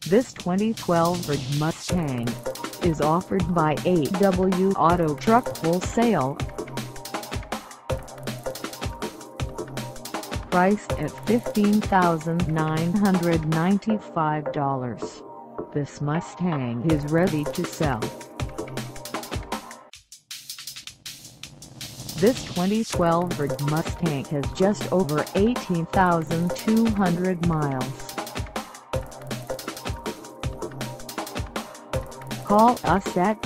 This 2012 Ford Mustang is offered by AW Auto Truck Wholesale. Priced at $15,995, this Mustang is ready to sell. This 2012 Ford Mustang has just over 18,200 miles. Call us at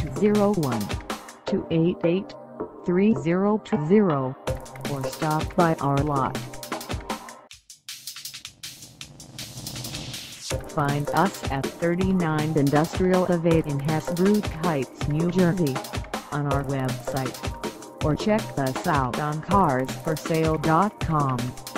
201-288-3020 or stop by our lot. Find us at 39 Industrial Ave in Hasbrouck Heights, New Jersey, on our website, or check us out on carsforsale.com.